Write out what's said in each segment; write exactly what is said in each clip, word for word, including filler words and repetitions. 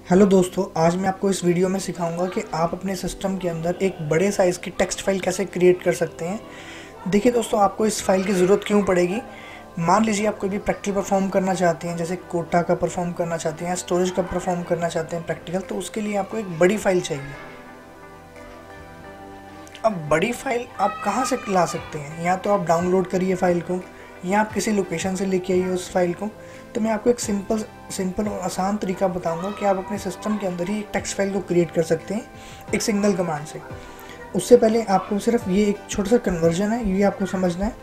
Hello दोस्तों, आज मैं आपको इस वीडियो में सिखाऊंगा कि आप अपने सिस्टम के अंदर एक बड़े साइज़ की टेक्स्ट फाइल कैसे क्रिएट कर सकते हैं। देखिए दोस्तों, आपको इस फाइल की ज़रूरत क्यों पड़ेगी। मान लीजिए आप कोई भी प्रैक्टिकल परफॉर्म करना चाहते हैं, जैसे कोटा का परफॉर्म करना चाहते हैं या स्टोरेज का परफॉर्म करना चाहते हैं प्रैक्टिकल, तो उसके लिए आपको एक बड़ी फाइल चाहिए। अब बड़ी फाइल आप कहाँ से ला सकते हैं? या तो आप डाउनलोड करिए फाइल को, या आप किसी लोकेशन से लेके आइए उस फाइल को। तो मैं आपको एक सिंपल सिंपल और आसान तरीका बताऊंगा कि आप अपने सिस्टम के अंदर ही एक टेक्स्ट फाइल को क्रिएट कर सकते हैं एक सिंगल कमांड से। उससे पहले आपको सिर्फ ये एक छोटा सा कन्वर्जन है, ये आपको समझना है।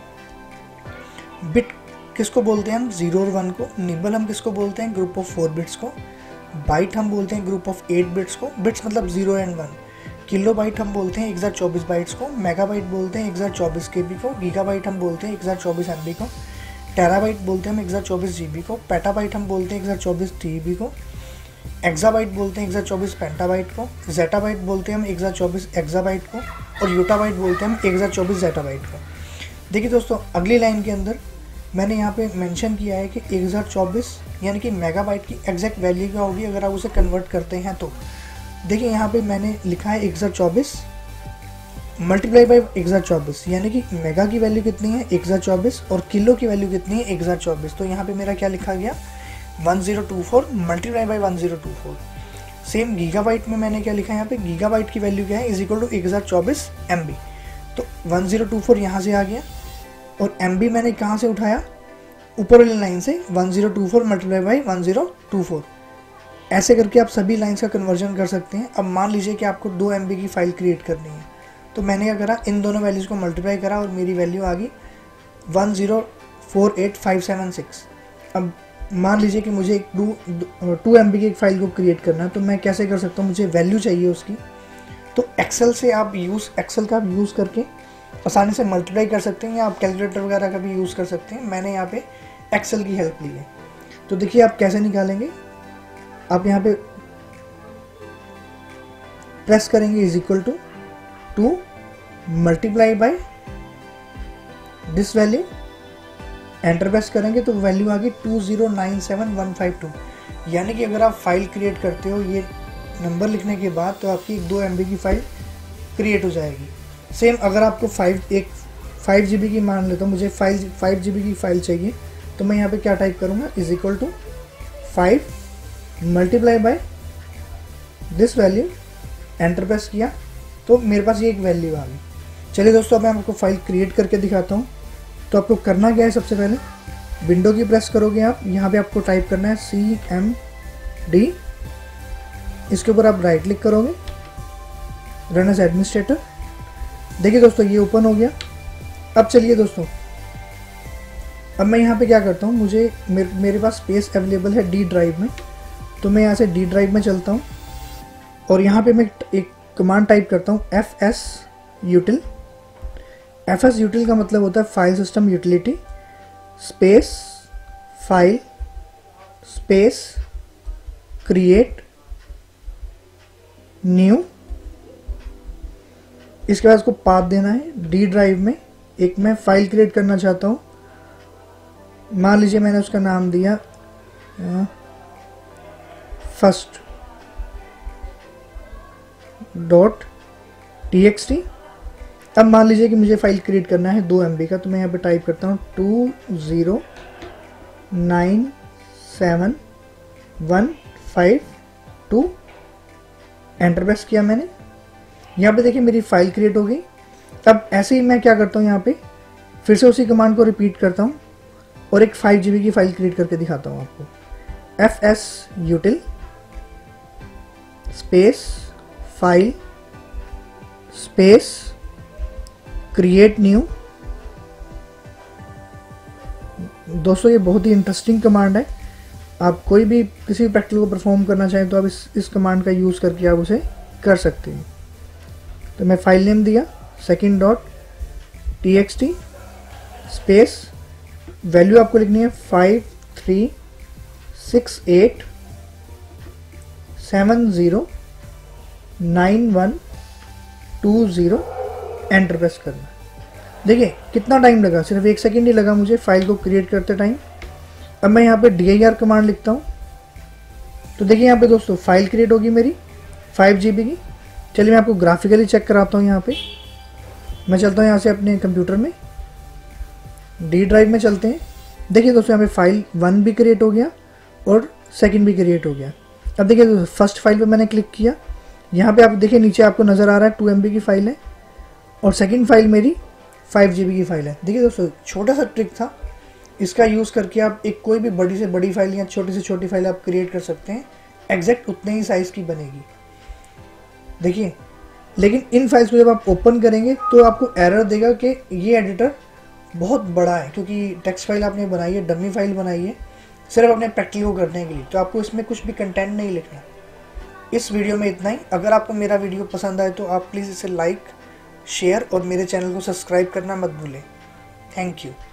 बिट किसको बोलते हैं हम? जीरो और वन को। निबल हम किसको बोलते हैं? ग्रुप ऑफ फोर बिट्स को। बाइट हम बोलते हैं ग्रुप ऑफ एट बिट्स को। बिट्स मतलब zero and one. Kilo byte हम बोलते हैं एक हज़ार चौबीस बाइट्स को। मेगाबाइट बोलते हैं एक हज़ार चौबीस के बी को। गीगाबाइट हम बोलते हैं एक हज़ार चौबीस एम बी को। टेराबाइट बोलते हैं हम एक हज़ार चौबीस जी बी को। पेटाबाइट हम बोलते हैं एक हज़ार चौबीस टी बी को। एक्साबाइट बोलते हैं एक हज़ार चौबीस पेंटाबाइट को। जेटाबाइट बोलते हैं हम एक हज़ार चौबीस एक्साबाइट को। और यूटाबाइट बोलते हैं हम एक हज़ार चौबीस जेटाबाइट को। देखिए दोस्तों, अगली लाइन के अंदर मैंने यहाँ पे मेंशन किया है कि एक हज़ार चौबीस यानी कि मेगाबाइट की एग्जैक्ट वैल्यू क्या होगी अगर आप उसे कन्वर्ट करते हैं तो। देखिए यहाँ पे मैंने लिखा है एक हज़ार चौबीस मल्टीप्लाई बाई एक हज़ार चौबीस, यानी कि मेगा की वैल्यू कितनी है एक हज़ार चौबीस और किलो की वैल्यू कितनी है एक हज़ार चौबीस। तो यहाँ पे मेरा क्या लिखा गया one zero two four multiply by one zero two four. Same gigabyte में मैंने क्या लिखा है, यहाँ पे गीगाबाइट की वैल्यू क्या है इज इक्वल टू एक हज़ार चौबीस एम बी। तो वन ज़ीरो टू फोर यहाँ से आ गया और एम बी मैंने कहाँ से उठाया? ऊपर वाली लाइन से one zero two four multiply by one zero two four. ऐसे करके आप सभी लाइंस का कन्वर्जन कर सकते हैं। अब मान लीजिए कि आपको दो एम बी की फाइल क्रिएट करनी है, तो मैंने क्या करा, इन दोनों वैल्यूज़ को मल्टीप्लाई करा और मेरी वैल्यू आ गई one zero four eight five seven six. अब मान लीजिए कि मुझे एक टू टू एम बी की एक फ़ाइल को क्रिएट करना है, तो मैं कैसे कर सकता हूँ? मुझे वैल्यू चाहिए उसकी। तो एक्सेल से आप यूज़ एक्सेल का आप यूज़ करके आसानी से मल्टीप्लाई कर सकते हैं, या आप कैलकुलेटर वगैरह का भी यूज़ कर सकते हैं। मैंने यहाँ पे एक्सेल की हेल्प ली है। तो देखिए आप कैसे निकालेंगे। आप यहाँ पे प्रेस करेंगे is equal to two multiply by this value, enter press करेंगे तो वैल्यू आ गई two zero nine seven one five two. यानी कि अगर आप फाइल क्रिएट करते हो ये नंबर लिखने के बाद, तो आपकी दो एम बी की फाइल क्रिएट हो जाएगी। सेम अगर आपको फाइव एक फाइव जी बी की मान लेता हूँ, मुझे फाइव फाइव जी बी की फाइल चाहिए, तो मैं यहाँ पे क्या टाइप करूँगा is equal to five multiply by this value, enter press किया तो मेरे पास ये एक वैल्यू आ गई। चलिए दोस्तों, अब मैं आपको फाइल क्रिएट करके दिखाता हूँ। तो आपको करना क्या है, सबसे पहले विंडो की प्रेस करोगे आप, यहाँ पे आपको टाइप करना है सी एम डी। इसके ऊपर आप राइट क्लिक करोगे, रन एज एडमिनिस्ट्रेटर। देखिए दोस्तों, ये ओपन हो गया। अब चलिए दोस्तों, अब मैं यहाँ पे क्या करता हूँ, मुझे मेरे, मेरे पास स्पेस अवेलेबल है डी ड्राइव में, तो मैं यहाँ से डी ड्राइव में चलता हूँ और यहाँ पे मैं एक कमांड टाइप करता हूँ F S util. F S util का मतलब होता है file system utility space file space create new. इसके बाद इसको पाथ देना है। डी ड्राइव में एक मैं फाइल क्रिएट करना चाहता हूँ, मान लीजिए मैंने उसका नाम दिया first dot T X T. अब मान लीजिए कि मुझे फाइल क्रिएट करना है दो एम बी का, तो मैं यहाँ पे टाइप करता हूँ two zero nine seven one five two, enter press किया मैंने। यहाँ पे देखिए मेरी फाइल क्रिएट हो गई। अब ऐसे ही मैं क्या करता हूँ, यहाँ पे फिर से उसी कमांड को रिपीट करता हूँ और एक फाइव जी बी की फाइल क्रिएट करके दिखाता हूँ आपको। F S util space file space create new. दोस्तों, ये बहुत ही इंटरेस्टिंग कमांड है। आप कोई भी किसी भी प्रैक्टिकल को परफॉर्म करना चाहें तो आप इस इस कमांड का यूज़ करके आप उसे कर सकते हैं। तो मैं फाइल नेम दिया second dot T X T space value आपको लिखनी है five three six eight seven zero nine one two zero, enter press करना। देखिए कितना टाइम लगा, सिर्फ एक सेकंड ही लगा मुझे फाइल को क्रिएट करते टाइम। अब मैं यहाँ पे डी आई आर कमांड लिखता हूँ तो देखिए यहाँ पे दोस्तों फाइल क्रिएट होगी मेरी फाइव जी बी की। चलिए मैं आपको ग्राफिकली चेक कराता हूँ। यहाँ पे मैं चलता हूँ यहाँ से अपने कंप्यूटर में, डी ड्राइव में चलते हैं। देखिए दोस्तों यहाँ पे फाइल वन भी क्रिएट हो गया और सेकंड भी क्रिएट हो गया। अब देखिए दोस्तों फर्स्ट फाइल पे मैंने क्लिक किया, यहाँ पे आप देखिए नीचे आपको नज़र आ रहा है टू एम बी की फाइल है और सेकंड फाइल मेरी फाइव जी बी की फाइल है। देखिए दोस्तों छोटा सा ट्रिक था, इसका यूज़ करके आप एक कोई भी बड़ी से बड़ी फाइल या छोटी से छोटी फाइल आप क्रिएट कर सकते हैं, एग्जैक्ट उतने ही साइज़ की बनेगी। देखिए लेकिन इन फाइल्स को जब आप ओपन करेंगे तो आपको एरर देगा कि ये एडिटर बहुत बड़ा है, क्योंकि टेक्स्ट फाइल आपने बनाई है, डमी फाइल बनाई है सिर्फ अपने प्रैक्टिकल को करने के लिए, तो आपको इसमें कुछ भी कंटेंट नहीं लिखना। इस वीडियो में इतना ही। अगर आपको मेरा वीडियो पसंद आए तो आप प्लीज़ इसे लाइक, शेयर और मेरे चैनल को सब्सक्राइब करना मत भूलें। Thank you.